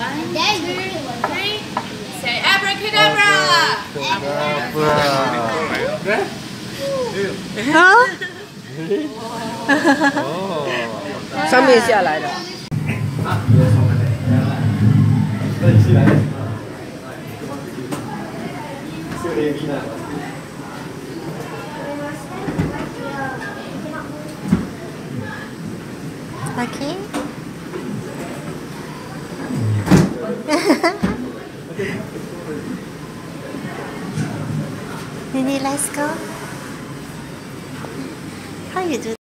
3. Say abracadabra. 上面下来了。 Okay. Nini, let's go. How you do